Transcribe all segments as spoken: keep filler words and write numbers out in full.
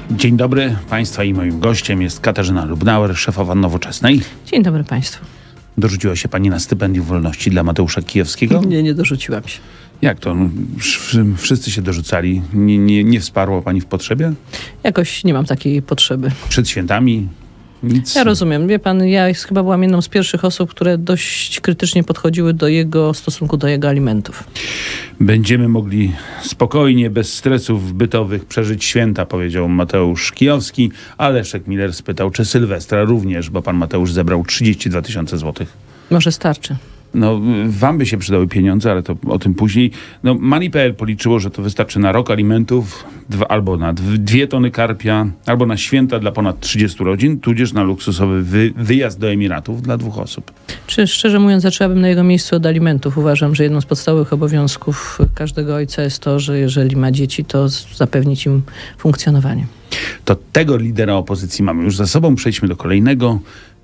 Dzień dobry Państwa i moim gościem jest Katarzyna Lubnauer, szefowa Nowoczesnej. Dzień dobry Państwu. Dorzuciła się Pani na stypendium wolności dla Mateusza Kijowskiego? Nie, nie dorzuciłam się. Jak to? No, wszyscy się dorzucali. Nie, nie, nie wsparła Pani w potrzebie? Jakoś nie mam takiej potrzeby. Przed świętami? Nic. Ja rozumiem. Wie pan, ja chyba byłam jedną z pierwszych osób, które dość krytycznie podchodziły do jego stosunku do jego alimentów. Będziemy mogli spokojnie, bez stresów bytowych przeżyć święta, powiedział Mateusz Kijowski, a Leszek Miller spytał, czy Sylwestra również, bo pan Mateusz zebrał trzydzieści dwa tysiące złotych. Może starczy. No, wam by się przydały pieniądze, ale to o tym później. No, Money kropka p l policzyło, że to wystarczy na rok alimentów, dwa, albo na dwie tony karpia, albo na święta dla ponad trzydziestu rodzin, tudzież na luksusowy wy, wyjazd do Emiratów dla dwóch osób. Czy szczerze mówiąc, zaczęłabym na jego miejscu od alimentów. Uważam, że jedną z podstawowych obowiązków każdego ojca jest to, że jeżeli ma dzieci, to zapewnić im funkcjonowanie. To tego lidera opozycji mamy już za sobą. Przejdźmy do kolejnego.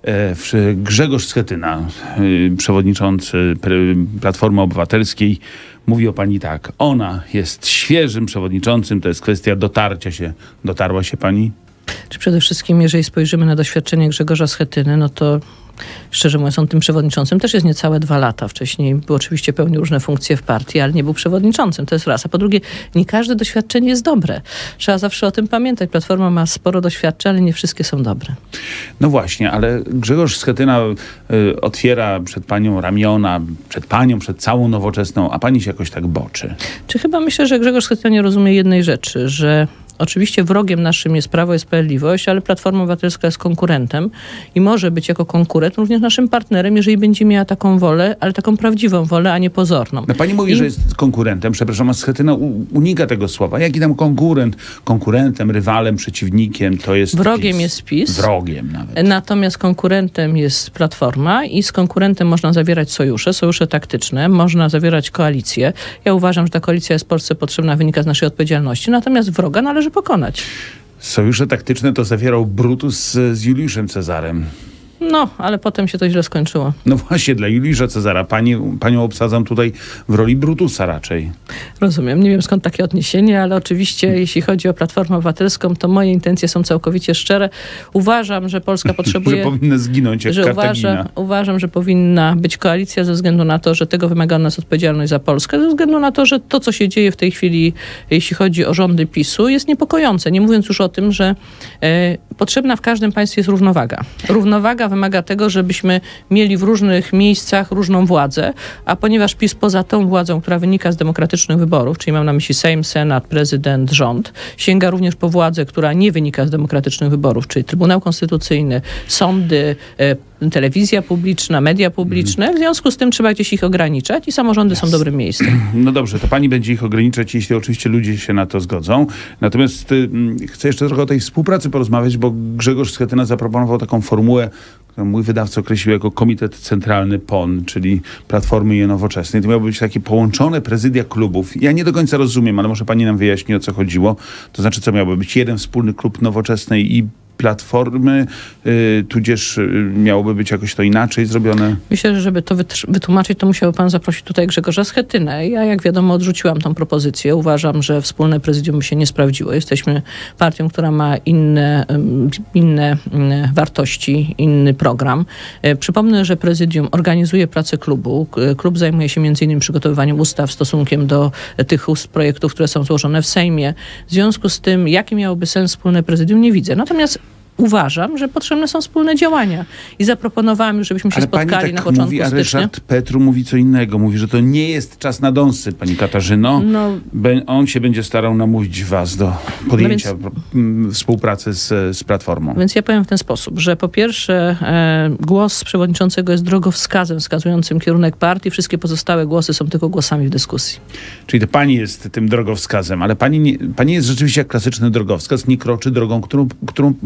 Grzegorz Schetyna, przewodniczący Platformy Obywatelskiej, mówi o pani tak. Ona jest świeżym przewodniczącym, to jest kwestia dotarcia się. Dotarła się pani? Czy przede wszystkim, jeżeli spojrzymy na doświadczenie Grzegorza Schetyny, no to szczerze mówiąc, on tym przewodniczącym też jest niecałe dwa lata. Wcześniej był oczywiście pełnił różne funkcje w partii, ale nie był przewodniczącym. To jest raz. A po drugie, nie każde doświadczenie jest dobre. Trzeba zawsze o tym pamiętać. Platforma ma sporo doświadczeń, ale nie wszystkie są dobre. No właśnie, ale Grzegorz Schetyna y, otwiera przed panią ramiona, przed panią, przed całą Nowoczesną, a pani się jakoś tak boczy. Czy chyba myślę, że Grzegorz Schetyna nie rozumie jednej rzeczy, że oczywiście wrogiem naszym jest Prawo i Sprawiedliwość, ale Platforma Obywatelska jest konkurentem i może być jako konkurent również naszym partnerem, jeżeli będzie miała taką wolę, ale taką prawdziwą wolę, a nie pozorną. No pani mówi, I... że jest konkurentem, przepraszam, a Schetyna unika tego słowa. Jaki tam konkurent? Konkurentem, rywalem, przeciwnikiem, to jest Wrogiem PiS. jest PiS. Wrogiem nawet. Natomiast konkurentem jest Platforma i z konkurentem można zawierać sojusze, sojusze taktyczne, można zawierać koalicje. Ja uważam, że ta koalicja jest Polsce potrzebna, wynika z naszej odpowiedzialności. Natomiast wroga należy pokonać. Sojusze taktyczne to zawierał Brutus z, z Juliuszem Cezarem. No, ale potem się to źle skończyło. No właśnie, dla Juliusza Cezara. Pani, panią obsadzam tutaj w roli Brutusa raczej. Rozumiem. Nie wiem skąd takie odniesienie, ale oczywiście jeśli chodzi o Platformę Obywatelską, to moje intencje są całkowicie szczere. Uważam, że Polska potrzebuje... że powinna zginąć jak że Kartagina. Uważa, uważam, że powinna być koalicja ze względu na to, że tego wymaga od nas odpowiedzialność za Polskę, ze względu na to, że to, co się dzieje w tej chwili, jeśli chodzi o rządy PiSu, jest niepokojące. Nie mówiąc już o tym, że e, potrzebna w każdym państwie jest równowaga. Równowaga wymaga tego, żebyśmy mieli w różnych miejscach różną władzę, a ponieważ PiS poza tą władzą, która wynika z demokratycznych wyborów, czyli mam na myśli Sejm, Senat, prezydent, rząd, sięga również po władzę, która nie wynika z demokratycznych wyborów, czyli Trybunał Konstytucyjny, sądy, e, telewizja publiczna, media publiczne. W związku z tym trzeba gdzieś ich ograniczać i samorządy yes. są dobrym miejscem. No dobrze, to pani będzie ich ograniczać, jeśli oczywiście ludzie się na to zgodzą. Natomiast y, chcę jeszcze trochę o tej współpracy porozmawiać, bo Grzegorz Schetyna zaproponował taką formułę, którą mój wydawca określił jako Komitet Centralny P O N, czyli Platformy i Nowoczesnej. To miały być takie połączone prezydia klubów. Ja nie do końca rozumiem, ale może pani nam wyjaśni, o co chodziło. To znaczy, co miałoby być? Jeden wspólny klub Nowoczesnej i Platformy, y, tudzież y, miałoby być jakoś to inaczej zrobione? Myślę, że żeby to wytłumaczyć, to musiałby pan zaprosić tutaj Grzegorza Schetynę. Ja, jak wiadomo, odrzuciłam tą propozycję. Uważam, że wspólne prezydium by się nie sprawdziło. Jesteśmy partią, która ma inne, inne wartości, inny program. Przypomnę, że prezydium organizuje pracę klubu. Klub zajmuje się między innymi przygotowywaniem ustaw stosunkiem do tych projektów, które są złożone w Sejmie. W związku z tym, jaki miałoby sens wspólne prezydium, nie widzę. Natomiast uważam, że potrzebne są wspólne działania. I zaproponowałam już, żebyśmy się Ale spotkali pani tak na początku mówi, a stycznia. Ryszard Petru mówi co innego. Mówi, że to nie jest czas na dąsy, pani Katarzyno. No, Be- on się będzie starał namówić was do podjęcia no więc, współpracy z, z Platformą. Więc ja powiem w ten sposób, że po pierwsze e, głos przewodniczącego jest drogowskazem wskazującym kierunek partii. Wszystkie pozostałe głosy są tylko głosami w dyskusji. Czyli to pani jest tym drogowskazem, ale pani, nie, pani jest rzeczywiście jak klasyczny drogowskaz, nie kroczy drogą, którą, którą wskazuje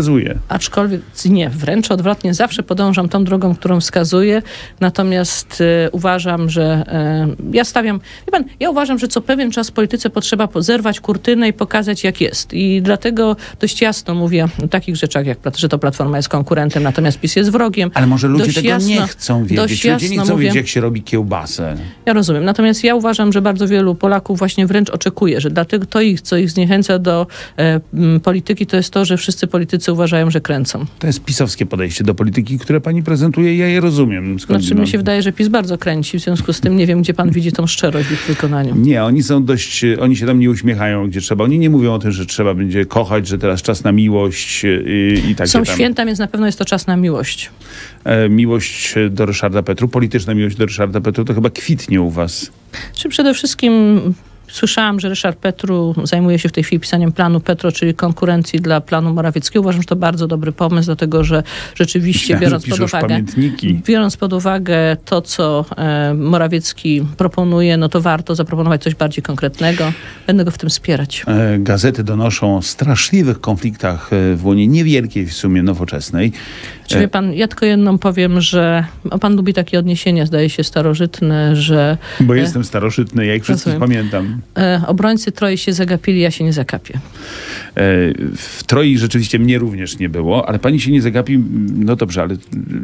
wskazuje. Aczkolwiek nie, wręcz odwrotnie, zawsze podążam tą drogą, którą wskazuję, natomiast e, uważam, że e, ja stawiam, wie pan, ja uważam, że co pewien czas w polityce potrzeba zerwać kurtynę i pokazać, jak jest. I dlatego dość jasno mówię o takich rzeczach, jak że to Platforma jest konkurentem, natomiast PiS jest wrogiem. Ale może ludzie dość tego jasno, nie chcą wiedzieć. Ludzie nie chcą mówię, wiedzieć, jak się robi kiełbasę. Ja rozumiem. Natomiast ja uważam, że bardzo wielu Polaków właśnie wręcz oczekuje, że dlatego to ich, co ich zniechęca do e, m, polityki, to jest to, że wszyscy politycy uważają, że kręcą. To jest pisowskie podejście do polityki, które pani prezentuje. Ja je rozumiem. Znaczy mi się wydaje, że PiS bardzo kręci. W związku z tym nie wiem, gdzie pan widzi tą szczerość w ich wykonaniu. Nie, oni są dość, oni się tam nie uśmiechają, gdzie trzeba. Oni nie mówią o tym, że trzeba będzie kochać, że teraz czas na miłość i, i tak Są tam. święta, więc na pewno jest to czas na miłość. E, miłość do Ryszarda Petru, polityczna miłość do Ryszarda Petru, to chyba kwitnie u was. Czy przede wszystkim słyszałam, że Ryszard Petru zajmuje się w tej chwili pisaniem planu Petro, czyli konkurencji dla planu Morawieckiego. Uważam, że to bardzo dobry pomysł, dlatego że rzeczywiście Myślałem, biorąc że pod uwagę pamiętniki. biorąc pod uwagę to, co e, Morawiecki proponuje, no to warto zaproponować coś bardziej konkretnego. Będę go w tym wspierać. E, gazety donoszą o straszliwych konfliktach w łonie niewielkiej w sumie Nowoczesnej. Czy wie pan, ja tylko jedną powiem, że o, pan lubi takie odniesienia, zdaje się, starożytne, że... Bo e, jestem starożytny, ja ich wszystkich rozumiem. pamiętam. E, obrońcy Troi się zagapili, ja się nie zagapię. E, w Troi rzeczywiście mnie również nie było, ale pani się nie zagapi, no dobrze, ale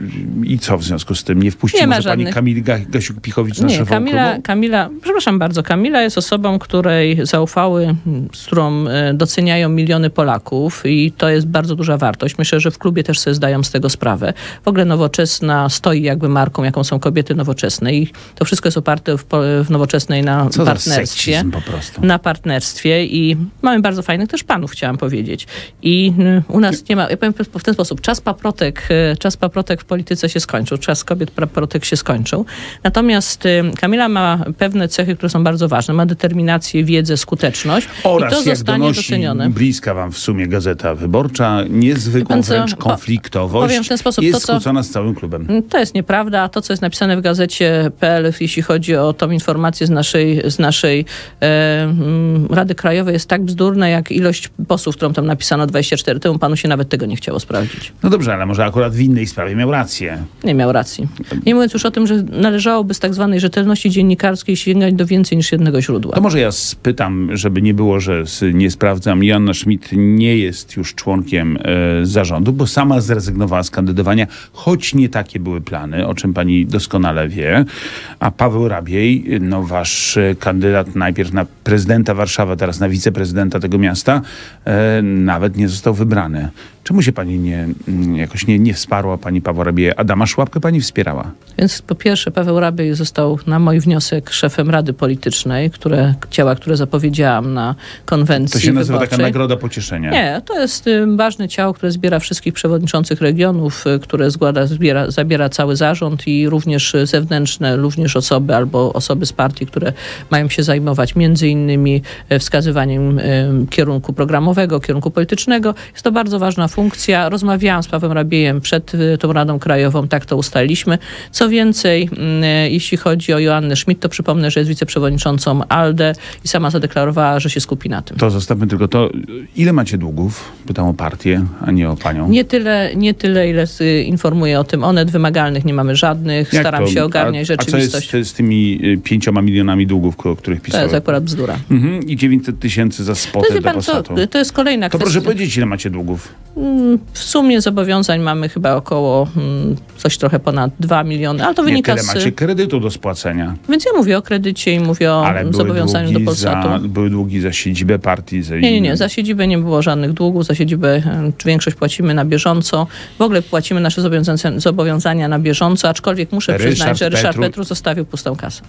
i co w związku z tym? Nie wpuści nie może ma pani Kamili Gasiuk-Pichowicz na Nie, szefową Kamila, klubu? Kamila, przepraszam bardzo, Kamila jest osobą, której zaufały, z którą e, doceniają miliony Polaków i to jest bardzo duża wartość. Myślę, że w klubie też sobie zdają z tego sprawę. W ogóle Nowoczesna stoi jakby marką, jaką są kobiety nowoczesne i to wszystko jest oparte w, w Nowoczesnej na Co partnerstwie. za seksizm po prostu. Na partnerstwie i mamy bardzo fajnych też panów, chciałam powiedzieć. I u nas nie ma, ja powiem w ten sposób, czas paprotek, czas paprotek w polityce się skończył, czas kobiet paprotek się skończył. Natomiast Kamila ma pewne cechy, które są bardzo ważne. Ma determinację, wiedzę, skuteczność Oraz, i to jak zostanie donosi docenione. bliska wam w sumie Gazeta Wyborcza, niezwykłą co, wręcz konfliktowość, powiem w ten sposób, jest to, co- skłócona z całym klubem. To jest nieprawda. To, co jest napisane w gazecie kropka pe el, jeśli chodzi o tą informację z naszej, z naszej e, mm, Rady Krajowej, jest tak bzdurne, jak ilość posłów, którą tam napisano dwadzieścia cztery. Temu panu się nawet tego nie chciało sprawdzić. No dobrze, ale może akurat w innej sprawie miał rację. Nie miał racji. Nie mówiąc już o tym, że należałoby z tak zwanej rzetelności dziennikarskiej sięgać do więcej niż jednego źródła. To może ja spytam, żeby nie było, że s- nie sprawdzam. Joanna Schmidt nie jest już członkiem e, zarządu, bo sama zrezygnowała z kandydowania, choć nie takie były plany, o czym pani doskonale wie. A Paweł Rabiej, no wasz e, kandydat najpierw na prezydenta Warszawy, teraz na wiceprezydenta tego miasta, e, nawet nie został wybrany. Czemu się pani nie, mm, jakoś nie, nie wsparła pani Pawła Rabieja? Adama Szłapkę pani wspierała. Więc po pierwsze Paweł Rabiej został na mój wniosek szefem Rady Politycznej, które, ciała, które zapowiedziałam na konwencji To się nazywa wyborczej. taka nagroda pocieszenia. Nie, to jest y, ważne ciało, które zbiera wszystkich przewodniczących regionów, y, które zgłada, zbiera, zabiera cały zarząd i również y, zewnętrzne, również osoby albo osoby z partii, które mają się zajmować między innymi y, wskazywaniem y, kierunku programowego, kierunku politycznego. Jest to bardzo ważna funkcja. Rozmawiałam z Pawłem Rabiejem przed y, tą Radą Krajową, tak to ustaliliśmy. Co więcej, y, jeśli chodzi o Joannę Schmidt, to przypomnę, że jest wiceprzewodniczącą ALDE i sama zadeklarowała, że się skupi na tym. To zostawmy tylko to. Ile macie długów? Pytam o partię, a nie o panią. Nie tyle, nie tyle, ile y, informuję o tym. Onet wymagalnych nie mamy żadnych. Jak Staram to? się ogarniać a, a co rzeczywistość. jest z tymi y, pięcioma milionami długów, o których To pisałem? jest akurat bzdura. Mhm. I dziewięćset tysięcy za To spotę jest, wie do pan, co, Posatu. to jest kolejna To kwestia. proszę powiedzieć, ile macie długów? Mm, W sumie zobowiązań mamy chyba około mm, coś trochę ponad dwa miliony, ale to Nie, wynika tyle z... macie kredytu do spłacenia. Więc ja mówię o kredycie i mówię o Ale były zobowiązaniu do długi, Polsatu. za, były długi za siedzibę partii. Za Nie, nie, inne- nie. Za siedzibę nie było żadnych długów. Za siedzibę e, większość płacimy na bieżąco. W ogóle płacimy nasze zobowiązania, zobowiązania na bieżąco, aczkolwiek muszę Ryszard przyznać, że Ryszard Petru- Petru zostawił pustą kasę.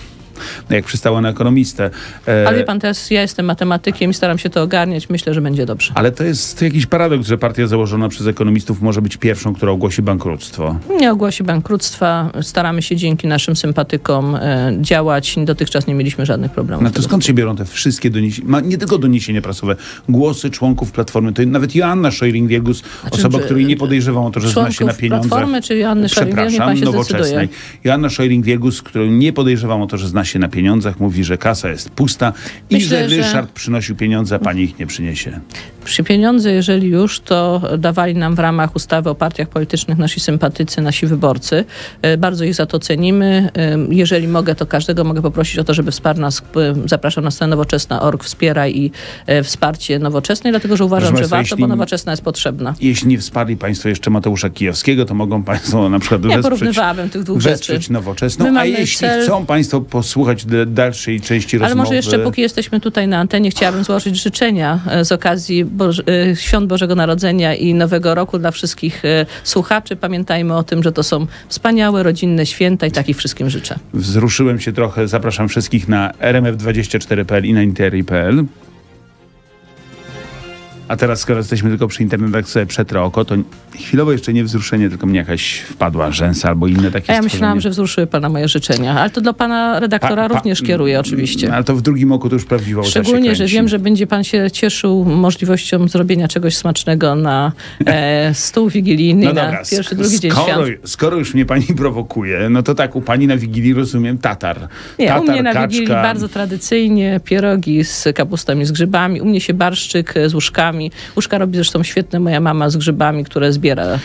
No jak przystało na ekonomistę. E, Ale wie pan, teraz ja jestem matematykiem i staram się to ogarniać. Myślę, że będzie dobrze. ale to jest jakiś paradoks, że partia założona przez ekonomistów może być pierwszą, która ogłosi bankructwo. Nie ogłosi bankructwa. Staramy się dzięki naszym sympatykom e, działać. Dotychczas nie mieliśmy żadnych problemów. No z to tego skąd się biorą te wszystkie doniesienia, nie tylko doniesienia prasowe, głosy członków Platformy, to nawet Joanna Scheuring-Wielgus, osoba, czy- której nie podejrzewam o to, że zna się na Członków pieniądzach. Platformy czy Joanny Scheuring-Wielgus, niech pan Przepraszam, się Nowoczesnej. zdecyduje. Joanna Scheuring-Wielgus, którą nie podejrzewam o to, że zna zna się na pieniądzach, mówi, że kasa jest pusta i Myślę, że że- Ryszard przynosi pieniądze, a pani ich nie przyniesie. Przy pieniądze, jeżeli już, to dawali nam w ramach ustawy o partiach politycznych nasi sympatycy, nasi wyborcy. E, Bardzo ich za to cenimy. E, Jeżeli mogę, to każdego mogę poprosić o to, żeby wsparł nas. e, Zapraszam na stronę nowoczesna kropka org, wspieraj i e, wsparcie Nowoczesnej, dlatego że uważam, Proszę że państwa, warto, jeśli- bo Nowoczesna jest potrzebna. Jeśli nie wsparli państwo jeszcze Mateusza Kijowskiego, to mogą państwo na przykład Nie wesprzeć, porównywałabym tych dwóch rzeczy. wesprzeć Nowoczesną. My A mamy jeśli cel- chcą państwo posłuchać d- dalszej części Ale rozmowy... może jeszcze, póki jesteśmy tutaj na antenie, chciałabym złożyć życzenia e, z okazji Boż- e, Świąt Bożego Narodzenia i Nowego Roku dla wszystkich e, słuchaczy. Pamiętajmy o tym, że to są wspaniałe, rodzinne święta i takich wszystkim życzę. Wzruszyłem się trochę. Zapraszam wszystkich na r m f dwadzieścia cztery kropka p l i na interi kropka p l. A teraz, skoro jesteśmy tylko przy internetach, sobie przetrę oko, to chwilowo jeszcze nie wzruszenie, tylko mnie jakaś wpadła rzęsa albo inne takie A ja myślałam, stworzenie. że wzruszyły pana moje życzenia, ale to dla pana redaktora Pa- pa- również kieruję oczywiście. Ale to w drugim oku to już prawdziwa łza się Szczególnie, że kręci. wiem, że będzie pan się cieszył możliwością zrobienia czegoś smacznego na e, stół wigilijny No na dobra, pierwszy, sk- drugi dzień skoro, świąt. skoro już mnie pani prowokuje, no to tak, u pani na Wigilii rozumiem tatar. Nie, tatar, u mnie na kaczka. Wigilii bardzo tradycyjnie pierogi z kapustą i z grzybami. U mnie się barszczyk e, z łóżkami. Łóżka robi zresztą świetne moja mama z grzybami, które zbiera e,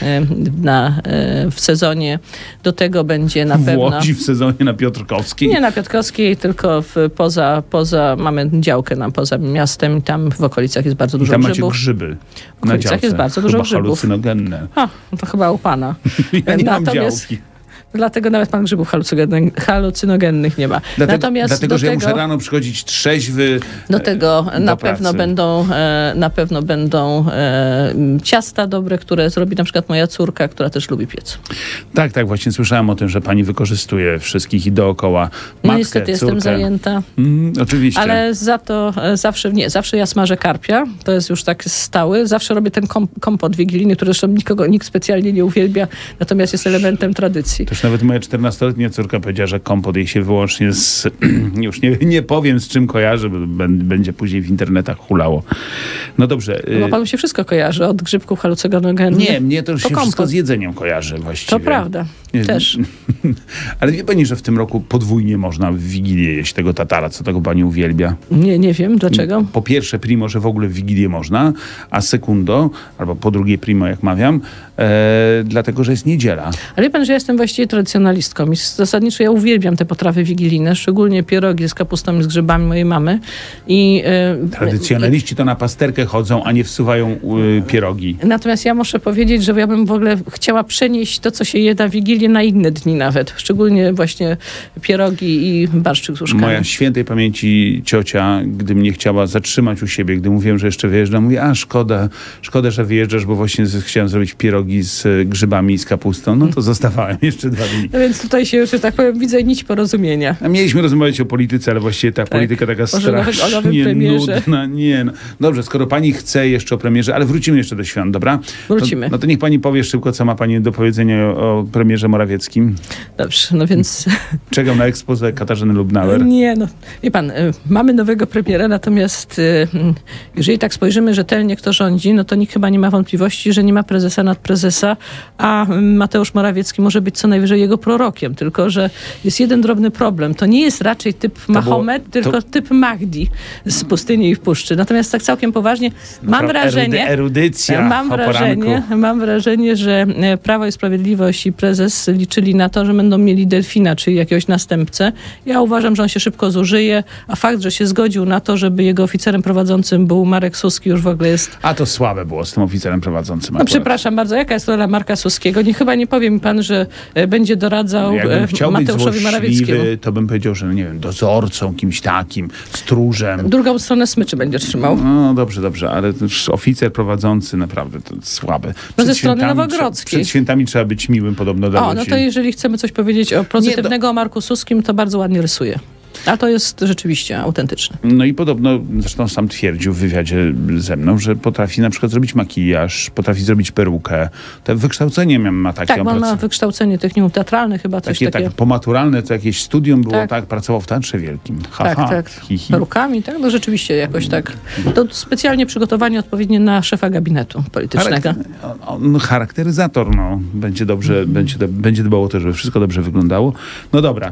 na, e, w sezonie. Do tego będzie na W pewno... Łodzi w sezonie na Piotrkowskiej. Nie na Piotrkowskiej, tylko w, poza, poza, mamy działkę nam poza miastem i tam w okolicach jest bardzo I dużo tam macie grzybów. grzyby. W okolicach jest bardzo dużo Chyba grzybów. halucynogenne. O, no to chyba u pana. Ja nie mam Natomiast- działki. Dlatego nawet pan grzybów halucynogen- halucynogennych nie ma. Dlatego, Natomiast dlatego do że ja tego, muszę rano przychodzić trzeźwy. do tego e, na do pewno pracy. będą e, na pewno będą e, ciasta dobre, które zrobi na przykład moja córka, która też lubi piec. Tak, tak, właśnie słyszałem o tym, że pani wykorzystuje wszystkich i dookoła. Matkę, No niestety córkę. jestem zajęta. Mm, oczywiście. Ale za to e, zawsze, nie, zawsze ja smażę karpia, to jest już tak stały. Zawsze robię ten kom, kompot wigilijny, który zresztą nikogo, nikt specjalnie nie uwielbia, natomiast jest elementem tradycji. Też nawet moja czternastoletnia córka powiedziała, że kompot jej się wyłącznie z... już nie, nie powiem z czym kojarzy, bo bę- będzie później w internetach hulało. No dobrze. No bo y, panu się wszystko kojarzy, od grzybków halucynogennych. Nie, mnie to już To się kompot. wszystko z jedzeniem kojarzy właściwie. To prawda, Nie, też. Ale wie pani, że w tym roku podwójnie można w Wigilię jeść tego tatara, co tego pani uwielbia? Nie, nie wiem dlaczego. Po pierwsze primo, że w ogóle w Wigilię można, a sekundo, albo po drugie primo, jak mawiam, e, dlatego, że jest niedziela. Ale wie pan, że ja jestem właściwie tradycjonalistką i zasadniczo ja uwielbiam te potrawy wigilijne, szczególnie pierogi z kapustą i z grzybami mojej mamy. I, e, Tradycjonaliści to na pasterkę chodzą, a nie wsuwają y, pierogi. Natomiast ja muszę powiedzieć, że ja bym w ogóle chciała przenieść to, co się je na Wigilię, na inne dni nawet. Szczególnie właśnie pierogi i barszczyk z łóżkami. Moja świętej pamięci ciocia, gdy mnie chciała zatrzymać u siebie, gdy mówiłem, że jeszcze wyjeżdżam, mówi, a szkoda, szkoda, że wyjeżdżasz, bo właśnie z- chciałem zrobić pierogi z y, grzybami i z kapustą. No to zostawałem jeszcze dwa dni. No więc tutaj się, że tak powiem, widzę nić porozumienia. A mieliśmy rozmawiać o polityce, ale właściwie ta polityka taka Może nawet o nowym strasznie premierze. nudna. Nie, no. Dobrze, skoro pani chce jeszcze o premierze, ale wrócimy jeszcze do świąt, dobra? Wrócimy. To, no to niech pani powie szybko, co ma pani do powiedzenia o, o premierze Morawieckim. Dobrze, no więc... Czekam na expose Katarzyny Lubnauer. Nie, no. Wie pan, y, mamy nowego premiera, natomiast y, jeżeli tak spojrzymy rzetelnie, kto rządzi, no to nikt chyba nie ma wątpliwości, że nie ma prezesa nad prezesa, a Mateusz Morawiecki może być co najwyżej jego prorokiem. Tylko że jest jeden drobny problem. To nie jest raczej typ Mahomet, było- tylko to- typ Mahdi z pustyni i w puszczy. Natomiast tak całkiem poważnie, mam Naprawdę wrażenie... erudy- erudycja Mam o wrażenie, poranku. mam wrażenie, że e, Prawo i Sprawiedliwość i prezes liczyli na to, że będą mieli delfina, czyli jakiegoś następcę. Ja uważam, że on się szybko zużyje, a fakt, że się zgodził na to, żeby jego oficerem prowadzącym był Marek Suski, już w ogóle jest... A to słabe było z tym oficerem prowadzącym. No akurat. przepraszam bardzo, jaka jest rola Marka Suskiego? Nie, chyba nie powie mi pan, że e, będzie doradzał Jakbym e, chciał być Mateuszowi Morawieckiemu. złośliwy, to bym powiedział, że nie wiem, dozorcą, kimś takim, stróżem. Drugą stronę smyczy będzie trzymał. No dobrze, dobrze, ale to już oficer prowadzący naprawdę to słabe. No ze strony świętami Nowogrodzkiej. trze- Przed świętami trzeba być miłym podobno dla O, no ludzi. to jeżeli chcemy coś powiedzieć o pozytywnego o Marku Suskim, to bardzo ładnie rysuje. A to jest rzeczywiście autentyczne. No i podobno, zresztą sam twierdził w wywiadzie ze mną, że potrafi na przykład zrobić makijaż, potrafi zrobić perukę. To wykształcenie ma takie. Tak, bo on ma wykształcenie technikum teatralne chyba, coś takie, takiego. tak pomaturalne, to jakieś studium było, tak, Tak. pracował w Teatrze Wielkim. Ha, Tak, ha, tak. hi, hi. Perukami, tak? No rzeczywiście jakoś tak. To specjalnie przygotowanie odpowiednie na szefa gabinetu politycznego. Charakter, on, charakteryzator, no. Będzie dobrze, będzie, będzie dbał o to, żeby wszystko dobrze wyglądało. No dobra.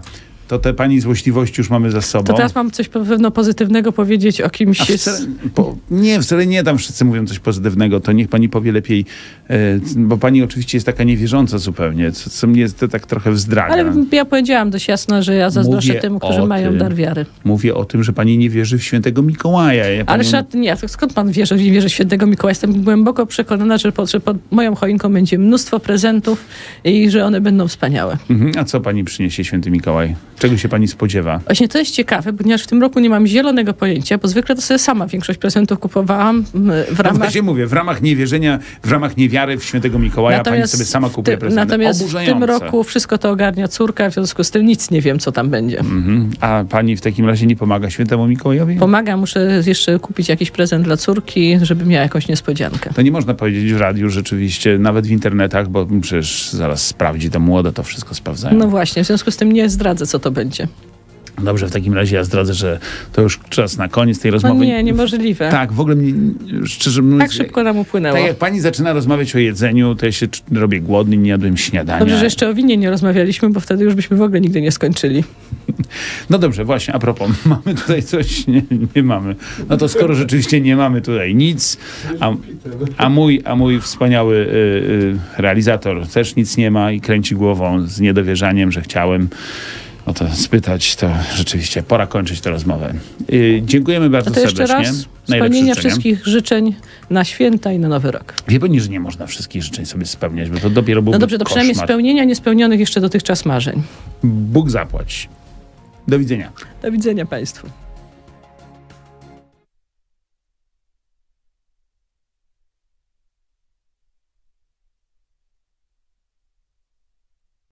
to te pani złośliwości już mamy za sobą. To teraz mam coś pewno pozytywnego powiedzieć o kimś. A wcale, po, nie, wcale nie, tam wszyscy mówią coś pozytywnego, to niech pani powie lepiej, e, bo pani oczywiście jest taka niewierząca zupełnie, co, co mnie to tak trochę wzdraga. Ale ja powiedziałam dość jasno, że ja zazdroszczę Mówię tym, którzy mają tym, dar wiary. Mówię o tym, że pani nie wierzy w świętego Mikołaja. Ja Ale panią... szat, nie, skąd pan wie, że nie wierzy w świętego Mikołaja? Jestem głęboko przekonana, że pod, że pod moją choinką będzie mnóstwo prezentów i że one będą wspaniałe. Mhm. A co pani przyniesie święty Mikołaj? Czego się pani spodziewa? Właśnie to jest ciekawe, ponieważ w tym roku nie mam zielonego pojęcia, bo zwykle to sobie sama większość prezentów kupowałam w ramach... No właśnie mówię, w ramach niewierzenia, w ramach niewiary w świętego Mikołaja natomiast pani sobie sama kupuje ty, prezenty. Natomiast Oburzające. w tym roku wszystko to ogarnia córka, w związku z tym nic nie wiem, co tam będzie. Mhm. A pani w takim razie nie pomaga świętemu Mikołajowi? Pomaga, muszę jeszcze kupić jakiś prezent dla córki, żeby miała jakąś niespodziankę. To nie można powiedzieć w radiu rzeczywiście, nawet w internetach, bo przecież zaraz sprawdzi, te młode to wszystko sprawdzają. No właśnie, w związku z tym nie zdradzę, co to będzie. Dobrze, w takim razie ja zdradzę, że to już czas na koniec tej No rozmowy. nie, niemożliwe. Tak, w ogóle mnie, szczerze mówiąc... Tak szybko nam upłynęło. Tak jak pani zaczyna rozmawiać o jedzeniu, to ja się cz- robię głodny, nie jadłem śniadania. Dobrze, że jeszcze o winie nie rozmawialiśmy, bo wtedy już byśmy w ogóle nigdy nie skończyli. No dobrze, właśnie, a propos, mamy tutaj coś? Nie, nie mamy. No to skoro rzeczywiście nie mamy tutaj nic, a, a, mój, a mój wspaniały y, y, realizator też nic nie ma i kręci głową z niedowierzaniem, że chciałem o to spytać, to rzeczywiście pora kończyć tę rozmowę. Yy, dziękujemy bardzo A to jeszcze serdecznie. raz spełnienia wszystkich życzeń na święta i na Nowy Rok. Wie pani, że nie można wszystkich życzeń sobie spełniać, bo to dopiero byłby No dobrze, to koszmar. przynajmniej spełnienia niespełnionych jeszcze dotychczas marzeń. Bóg zapłać. Do widzenia. Do widzenia Państwu.